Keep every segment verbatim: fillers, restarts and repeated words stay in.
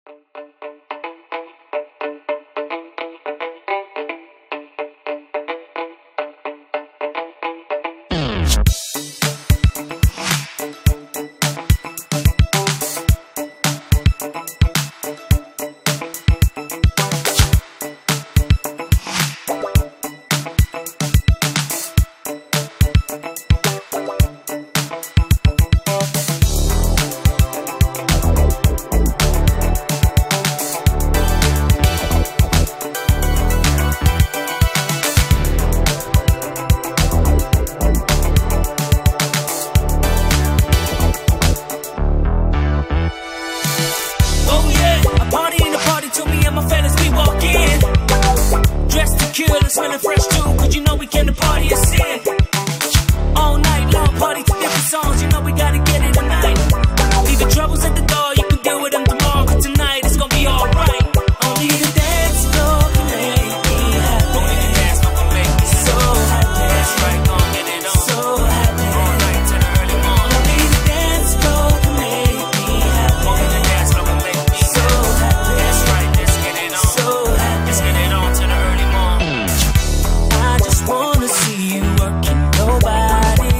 Smelling fresh too, cause you know we came to party and sin. All night long, party to different songs, you know we gotta get it tonight. Leave your troubles at the door, you can deal with them tomorrow, cause tonight it's gonna be alright. Only the dance floor can make me happy. Only the dance floor can make me so happy. That's right, gon' get it on. So happy. All night to the early morning. Only the dance floor can make me happy. Only the dance floor can make me so happy. That's right, let's get it on. So happy. Let's get it on to the early morning. I just wanna see you working your body.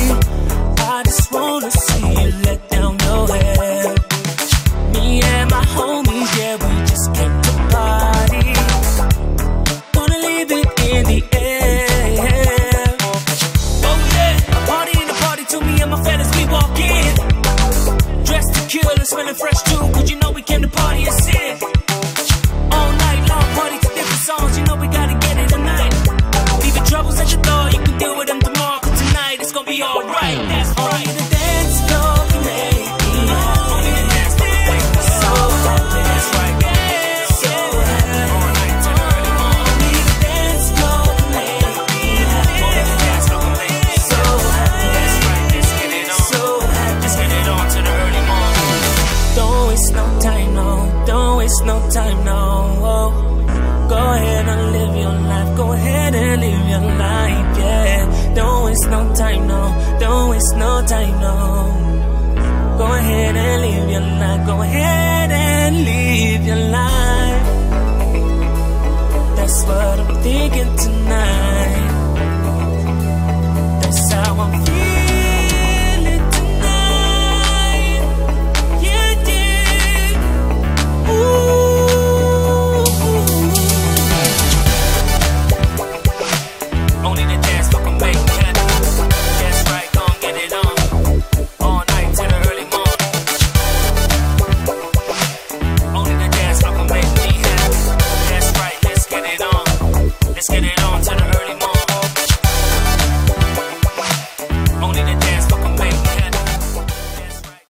I just wanna see you let down your hair. Me and my homies, yeah, we just came to party. Gonna leave it in the air. Oh yeah, a party in the party to me and my fellas, we walk in. Dressed to kill and smelling fresh too, cause you know we came to party and sin. All night long, party to different songs, you know we gotta get it tonight. Troubles at your door, you can deal with them tomorrow, cause tonight it's gonna be alright. That's right. Only the dance floor can make me happy. Only the dance floor can make me so happy. That's right. So happy. All night to the early morning. Only the dance floor can make me happy. Only the dance floor can make me so happy. That's right. Let's get it on. So happy. Let's get it on to the early morning. Don't waste no time, no. Don't waste no time, no. Go ahead and live your life. Go ahead and live your life, yeah. Don't waste no time, no. Don't waste no time, no. Go ahead and live your life. Go ahead and live your life. That's what I'm thinking tonight.